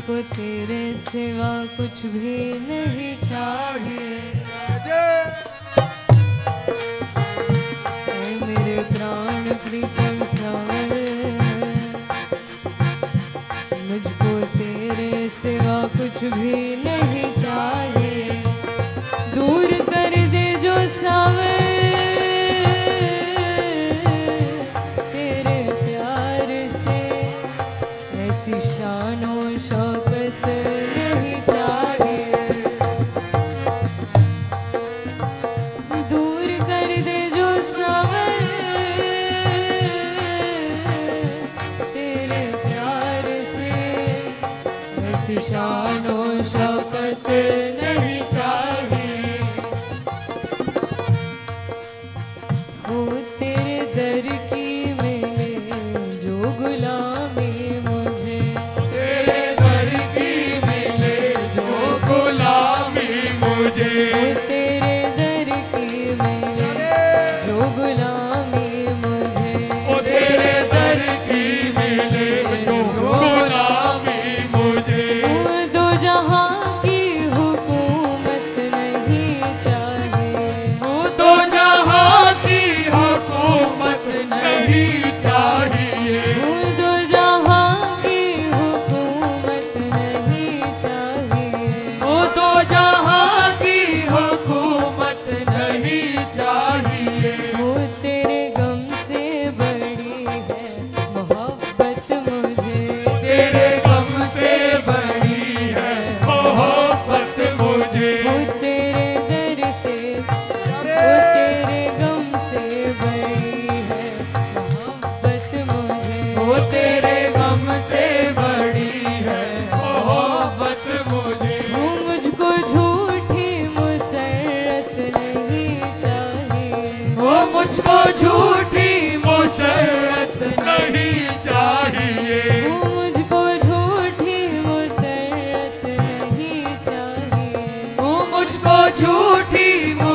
मुझको तेरे सिवा कुछ भी नहीं चाहिए। ऐ मेरे प्राण प्रीतम सावर, मुझको तेरे सिवा कुछ भी नहीं चाहिए। दूर कर दे जो सावर तेरे प्यार से, ऐसी शानो शौकत नहीं चाहिए। दूर कर दे जो सावर तेरे प्यार से, ऐसी शानो शौकत नहीं चाहिए। हो तेरे दर की मिले जो गुलामी मुझे, तेरे दर की मिले जो गुलामी मुझे, तेरे दर की मिले जो गुलामी मुझे, ओ तेरे दर की मिले जो गुलामी मुझे। दो जहां की हुकूमत नहीं चाहिए। वो तो जहां की हुकूमत नहीं चाहिए। दो जहां की हुकूमत नहीं चाहिए। वो तो जहां की हुकूमत नहीं चाहिए। वो तेरे गम से बड़ी है मोहब्बत मुझे, तेरे गम से बड़ी है मोहब्बत मुझे। वो तेरे दर से, वो तेरे गम से बड़ी है मोहब्बत मुझे। वो तेरे गम से बड़ी है मोहब्बत मुझे। वो मुझको झूठी मुसरत नहीं चाहिए। वो मुझको झूठी मुसरत नहीं चाहिए। वो मुझको झूठी मुसरत नहीं चाहिए। वो मुझको झूठी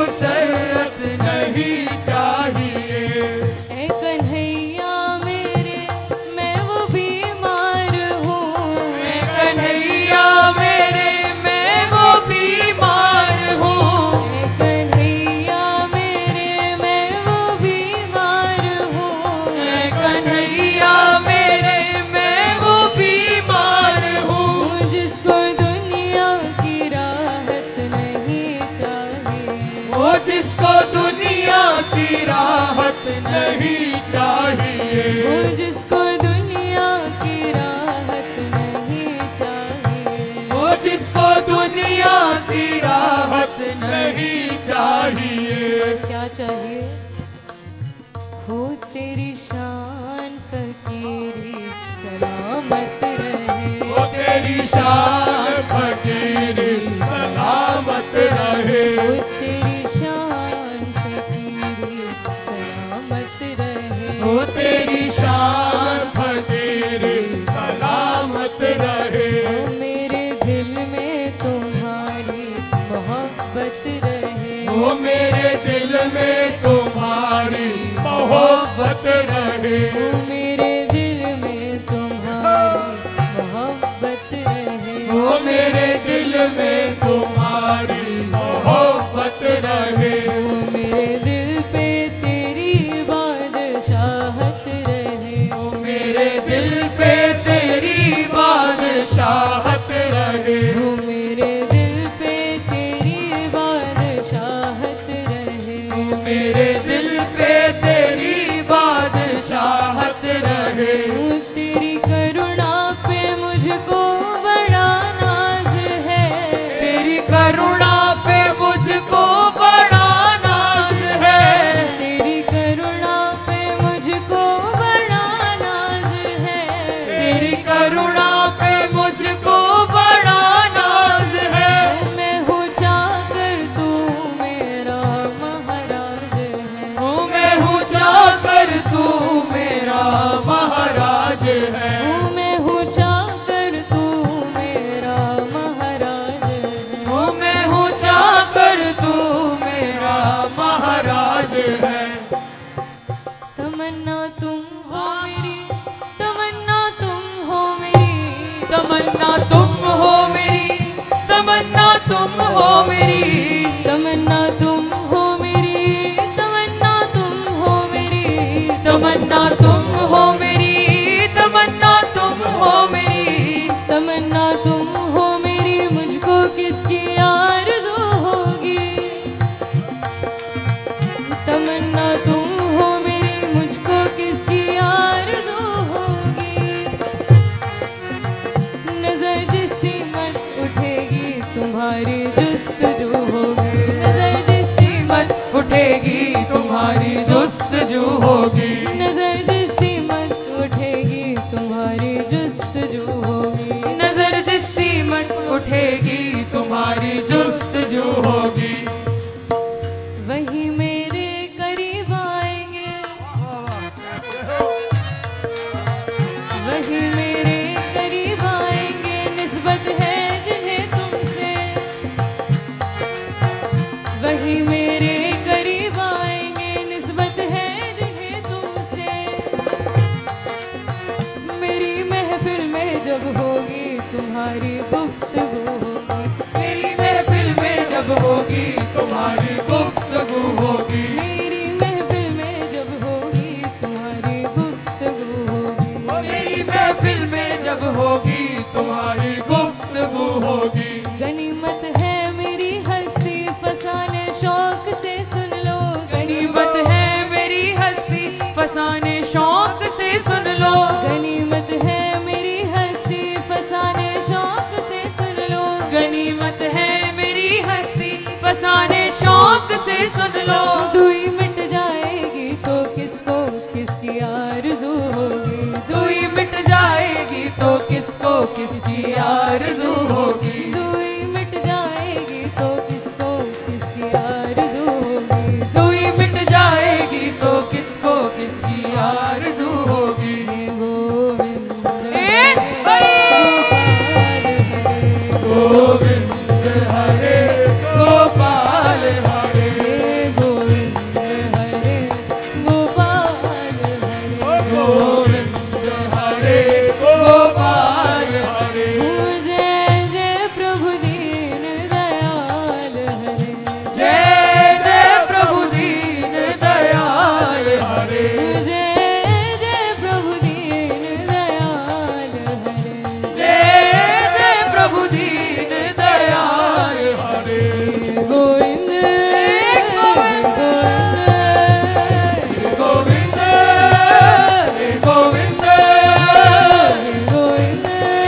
मुसरत नहीं चाहिए। ऐ कन्हैया मेरे मैं वो बीमार हूँ। मैं कन्हैया मेरे मैं वो बीमार हूँ। ऐ कन्हैया मेरे मैं वो बीमार हूँ। मैं कन्हैया मेरे मैं वो बीमार हूँ। जिसको दुनिया की राहत नहीं चाहिए। वो जिसको दुनिया की राहत नहीं चाहिए। वो जिसको दुनिया की राहत नहीं चाहिए। वो जिसको दुनिया की राहत नहीं चाहिए। क्या चाहिए? हो तेरी शान फकीरी सलामत रहे। वो तेरी शान फकीरी सलामत रहे। हो तेरी शान फकीरी सलामत रहे। वो तेरी शान फकीरी सलामत रहे। हो मेरे दिल में तुम्हारी मोहब्बत रहे। वो मेरे दिल में तुम्हारी मोहब्बत रहे। हो मेरे दिल में तुम्हारी मोहब्बत रहे। वो मेरे दिल में तुम्हारी मोहब्बत रहे। हो मेरे दिल पे तेरी बादशाहत रहे। वो मेरे दिल पे तेरी बादशाहत रहे। हो मेरे दिल पे तेरी बादशाहत रहे। मेरे दिल पे तेरी बादशाहत तुम्हारी गुफ्तगू होगी, मेरी महफिल में जब होगी तुम्हारी गुफ्तगू होगी, मेरी महफिल में जब होगी तुम्हारी गुफ्तगू होगी, मेरी महफिल में जब होगी तुम्हारी गुफ्तगू होगी। गनीमत है मेरी हस्ती फसाने शौक से सुन लो, गनीमत है मेरी हस्ती फसाने शौक से सुन लो, गनीमत है मेरी हस्ती फसाने शौक से सुन लो, गनीमत है मेरी हस्ती फसाने शौक से सुन लो। दुई मिट जाएगी तो किसको किसकी आरज़ू होगी, दुई मिट जाएगी तो किसको किसकी आरज़ू होगी, दुई मिट जाएगी तो किसको किसकी आरज़ू होगी, दुई मिट जाएगी तो किसको किसकी आरज़ू होगी। गोविंद हरे गोविंद हरे गोपाल हरे, गोविंद हरे गोपाल हरे, गोविंद हरे गोपाल हरे, जय जय प्रभु दीन दयाल हरे, जय जय प्रभु दीन दयाल हरे, जय जय प्रभु दीन दयाल हरे, जय जय प्रभु दीन दयाल हरे। गोविंद गोविंद गोविंद गोविंद गोविंद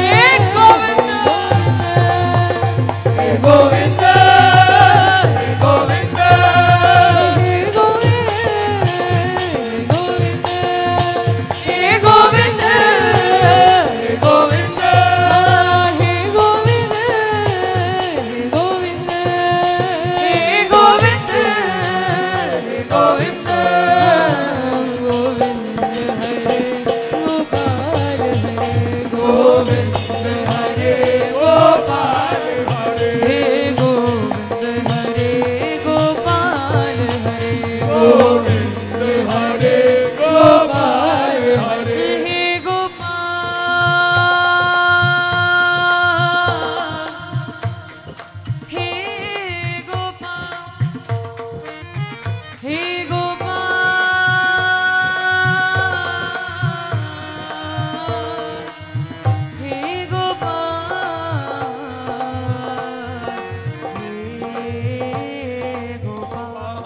गोविंद गोविंद गोविंद गोविंद गोविंद गोविंद गोविंद गोविंद हरे गोपाल हरे, गोविंद हरे गोपाल हरे, गोविंद हरे गोपाल हरे, हे गोपाल हे गोपाल हे गोपाल हे गोपाल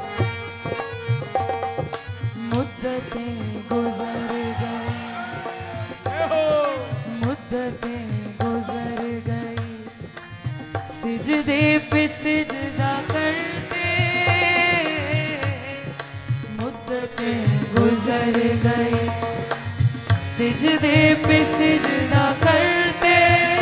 मुद्दतें गुजर गई, मुद्दतें गुजर गई, सिजदे पे सिजदा करते, मुद्दतें गुजर गई, सिजदे पे सिजदा करते,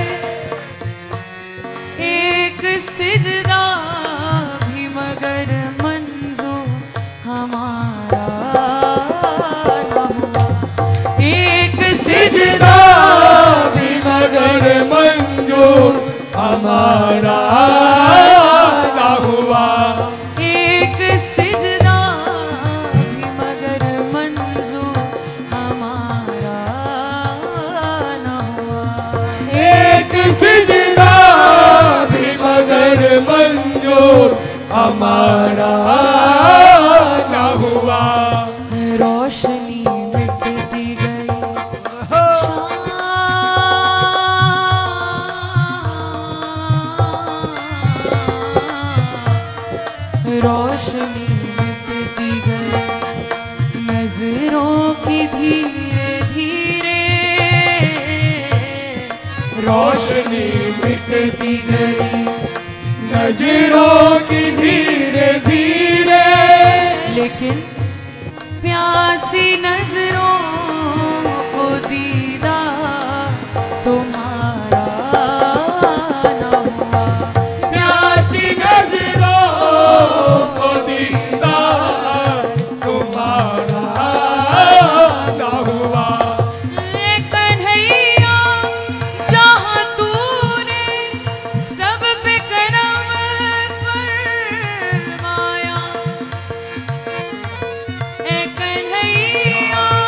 एक सिजदा भी मगर मंजूर हमारा न हुआ, एक सिजदा भी मगर मंजूर हमारा ना हुआ, एक सिजदा भी मगर मंजूर हमारा न हुआ, एक सिजदा भी मगर मंजूर हमारा ना हुआ। रोशनी मिटती गई, रोशनी मिटती गई, नजरों की धीरे धीरे, रोशनी मिटती गई नजरों की धीरे धीरे, लेकिन प्यासी नजरों को दीदार तुम्हारा न हुआ, प्यासी नजरों को दीदार तुम्हारा ना हुआ। कन्हैया जहाँ तूने सब पे करम फरमाया, ए कन्हैया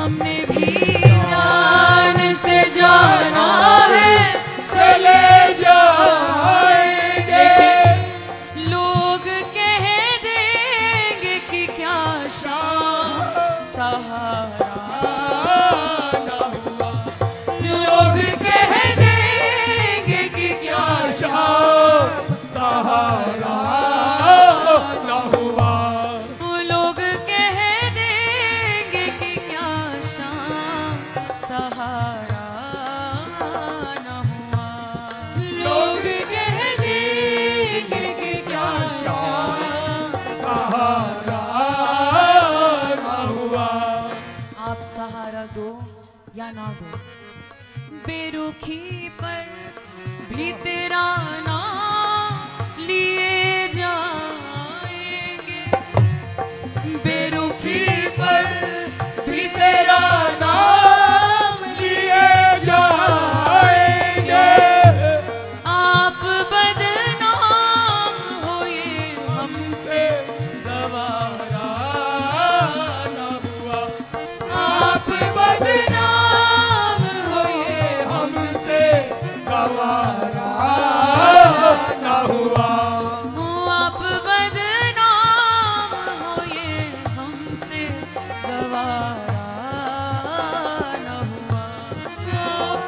हमने भी जान से जाना है, चले जाएंगे। लोग कह देंगे कि क्या शाम सहारा ना हुआ, लोग कह देंगे कि क्या शाम सहारा ना हुआ। लोग कह देंगे कि क्या शाम सहारा न हुआ, लोग कह देंगे कि क्या शाम सहारा ना हुआ। आप सहारा दो या ना दो, बेरुखी पर भी तेरा नाम लिए जाएंगे, बेरुखी पर भी तेरा नाम लिए जाएंगे। आप बदनाम हो ये हमसे गवारा ना हुआ, आप बदनाम हो ये हमसे गवारा ना हुआ। आप बदनाम हो ये हमसे गवारा न हुआ, आप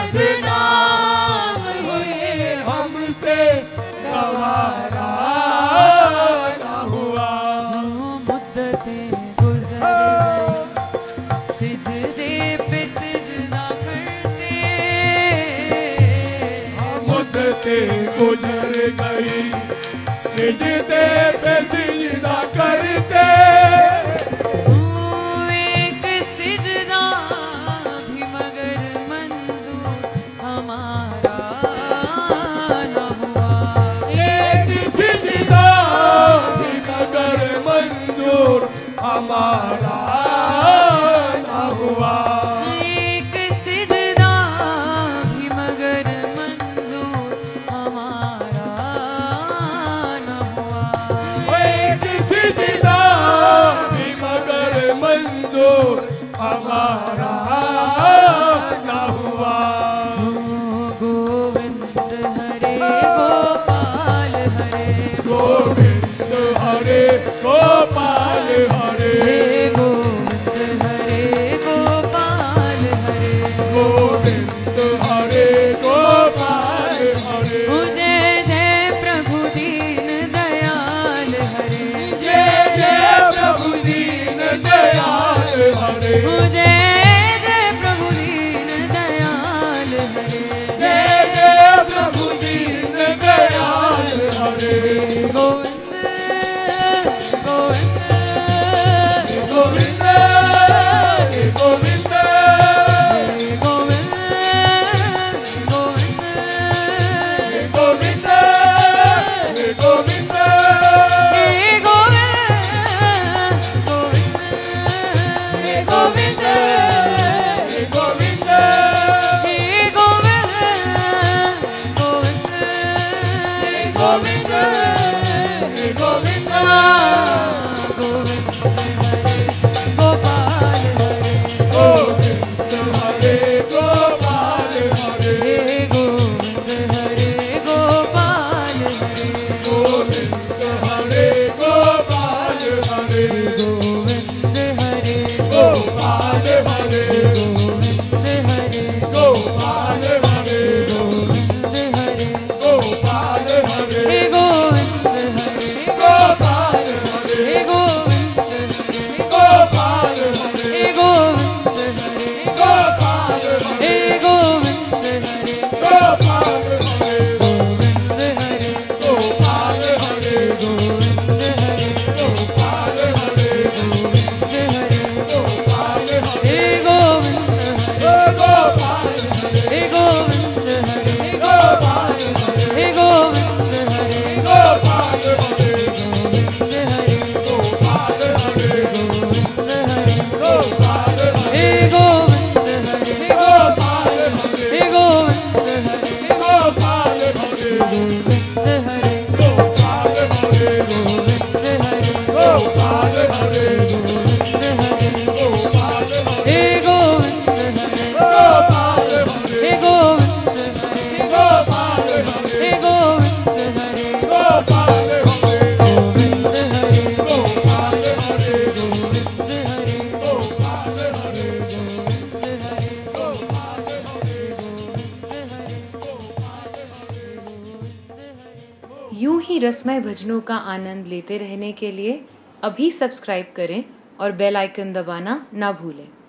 बदनाम हो ये हमसे गवारा ना हुआ। मुद्दतें गुजर गई, सिजदे पे सिजदा करते, मुद्दते गुजर गई, सिजदे पे सिजदा करते। एक सिजदा भी मगर मंजूर हमारा न हुआ, एक सिजदा भी मगर मंजूर हमारा ना हुआ। एक सिजदा भी मगर मंजूर हमारा न हुआ, एक सिजदा भी मगर मंजूर हमारा ना हुआ। गोविंद हरे गोपाल हरे, गोविंद हरे गोपाल हरे, गोविंद हरे गोपाल हरे, गोविंद हरे गोपाल हरे। जय जय प्रभु दीन दयाल हरे, जय जय प्रभु दीन दयाल हरे, जय जय प्रभु दीन दयाल हरे, जय जय प्रभु दीन दयाल हरे। गोविंद गोविंद गोविंद गोविंद गोविंद गोविंद गोविंद गोविंद गोविंद गोविंद ही रसमय भजनों का आनंद लेते रहने के लिए अभी सब्सक्राइब करें और बेल आइकन दबाना ना भूलें।